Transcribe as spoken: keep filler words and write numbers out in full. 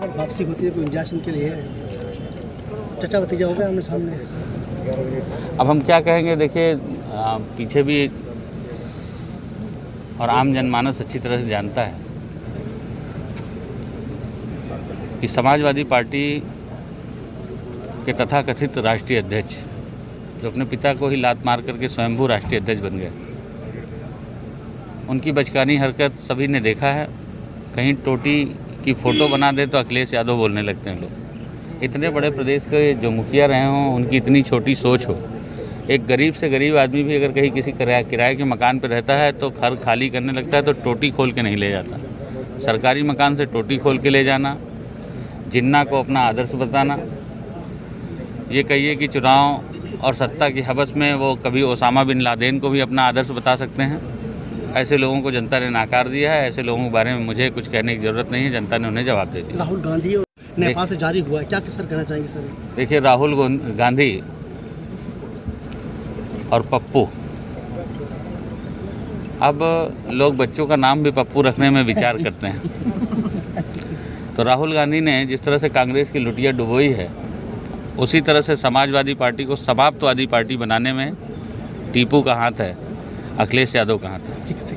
वापसी होती है गुंजाइश उनके लिए चचा भतीजा हो गया आमने सामने। अब हम क्या कहेंगे, देखिए पीछे भी और आम जनमानस अच्छी तरह से जानता है कि समाजवादी पार्टी के तथाकथित राष्ट्रीय अध्यक्ष जो अपने पिता को ही लात मार करके स्वयंभू राष्ट्रीय अध्यक्ष बन गए, उनकी बचकानी हरकत सभी ने देखा है। कहीं टोटी की फ़ोटो बना दे तो अखिलेश यादव बोलने लगते हैं लोग। इतने बड़े प्रदेश के जो मुखिया रहे हों, उनकी इतनी छोटी सोच हो। एक गरीब से गरीब आदमी भी अगर कहीं किसी किराए किराए के मकान पर रहता है तो घर खाली करने लगता है तो टोटी खोल के नहीं ले जाता। सरकारी मकान से टोटी खोल के ले जाना, जिन्ना को अपना आदर्श बताना, ये कहिए कि चुनाव और सत्ता की हवस में वो कभी ओसामा बिन लादेन को भी अपना आदर्श बता सकते हैं। ऐसे लोगों को जनता ने नाकार दिया है। ऐसे लोगों के बारे में मुझे कुछ कहने की ज़रूरत नहीं है, जनता ने उन्हें जवाब दे दिया। राहुल गांधी और नेपाल से जारी हुआ है, क्या सर कहना चाहेंगे सर? देखिए, राहुल गांधी और पप्पू, अब लोग बच्चों का नाम भी पप्पू रखने में विचार करते हैं। तो राहुल गांधी ने जिस तरह से कांग्रेस की लुटिया डुबोई है, उसी तरह से समाजवादी पार्टी को समाप्तवादी पार्टी बनाने में टीपू का हाथ है, अखिलेश यादव का हाथ है।